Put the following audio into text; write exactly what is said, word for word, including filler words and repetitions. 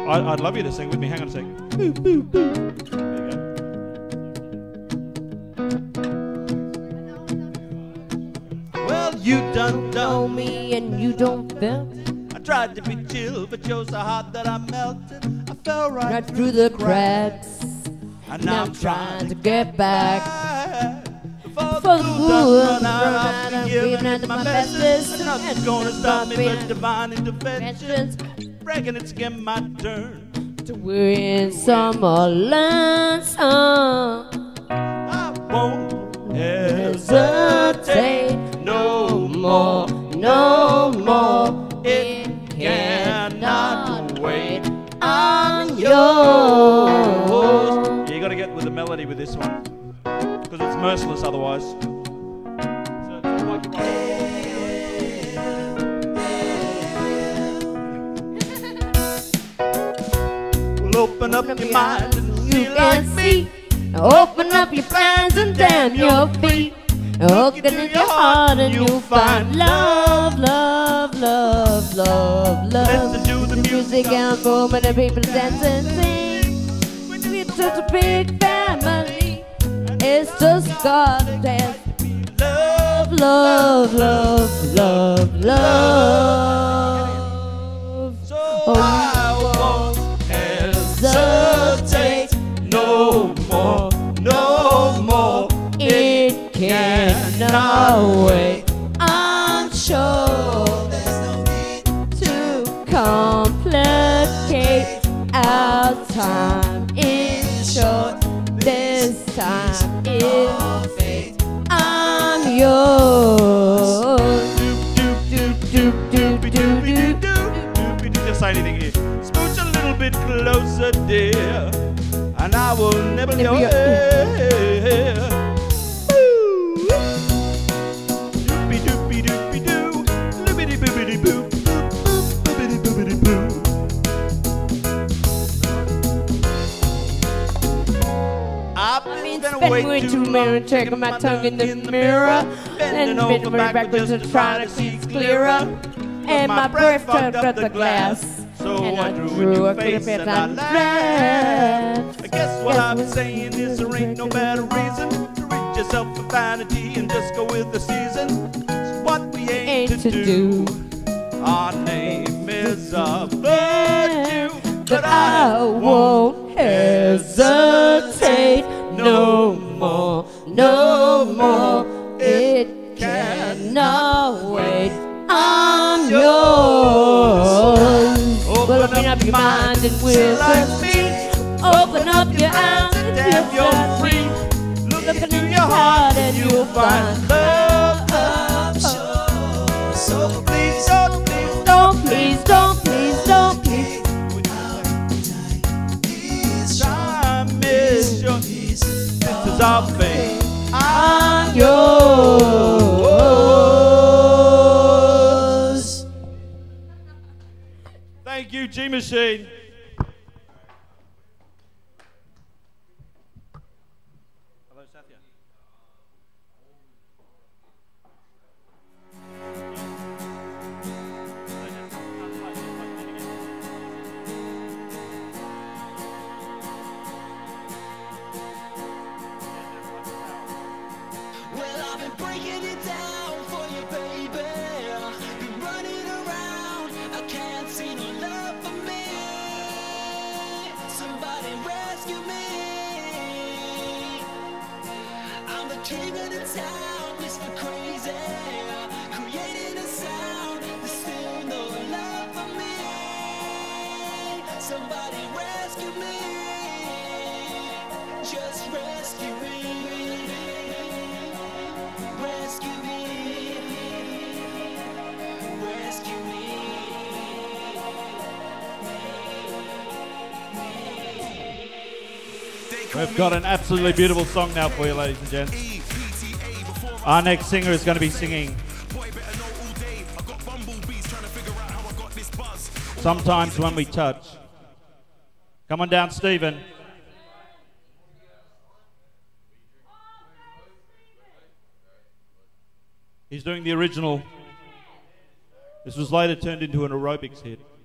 I, I'd love you to sing with me. Hang on a second. Boo, boo, boo. There you go. Well, you done know done me and you don't feel I tried to be chill, but you're so hot that I melted. I fell right, right through the cracks. And Now now I'm trying to get back. Before For the the fool fool done run out, run I'll out, be I'm giving giving it it my my bestest. bestest. And nothing's And gonna stop me but stopping divine intervention. Mentions Reckon it's again my turn to win some or learn some. I won't Hesitate no more, no more. It cannot wait. I'm yours. Yeah, you gotta get with the melody with this one, because it's merciless otherwise. So it's like you're right. Well, open up your mind and You see like can me. see. Open up your plans and damn your feet. Hook it in your heart and you'll find love, love, love, love, love. Listen to the music and boom and the people dance and sing. We're such a big family. It's just God to dance. Love, Love, love, love, love. So Oh, I won't hesitate no more, no more. it cannot wait. I'm sure there's no need to complicate our time. In short, this time is fate. I'm yours. Just say anything here. Smooch a little bit closer, dear, and I will nibble your hair. Doopy doopy doopy doo, loopity boopity boop, boopity boopity boo. I've been Spending way too many, checking my tongue in the mirror, and bending very backwards and trying to see clearer. And my breath tugged up the glass, so and I I drew drew a a face face and I and laughed. laughed. I guess what I'm saying is there ain't no better reason to rid yourself of vanity and just go with the season. It's what we aim Ain't to to do. do. Our name is a virtue, But I won't hesitate no more, no more. It cannot wait. I'm yours. Well, open up your mind and we'll see. Open up your eyes and damn, you're you're free. Look into your heart and you'll find love. I'm sure. So please, don't please, Don't please, don't please, don't please. time is yours. This is our fate. I'm yours. Thank you, G Machine. Hello, Satya. Well, I've been breaking it down for you, baby. Been running around, I can't see no love for me. Somebody rescue me. I'm the king of the town, Mister Crazy. Creating a sound, there's still no love for me. Somebody rescue me. Just rescue me. Rescue me. Rescue me. We've got an absolutely beautiful song now for you, ladies and gents. Our next singer is going to be singing Sometimes When We Touch. Come on down, Stephen. He's doing the original. This was later turned into an aerobics hit.